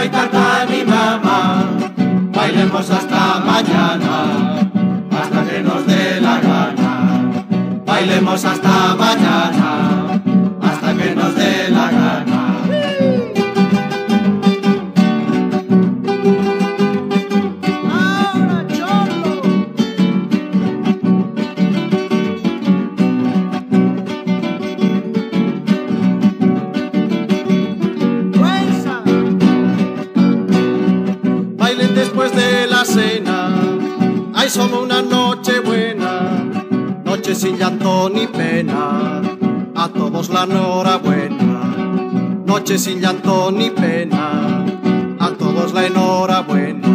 y canta mi mamá. Bailemos hasta mañana, hasta que nos dé la gana. Bailemos hasta mañana, hasta que nos dé la gana. Después de la cena, ay, somos una noche buena, noche sin llanto ni pena, a todos la enhorabuena. Noche sin llanto ni pena, a todos la enhorabuena.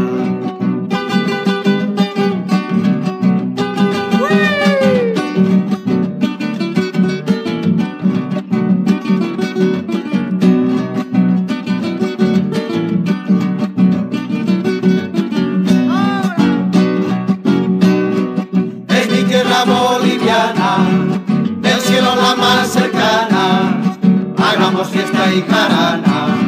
Boliviana, del cielo la más cercana, hagamos fiesta y jarana.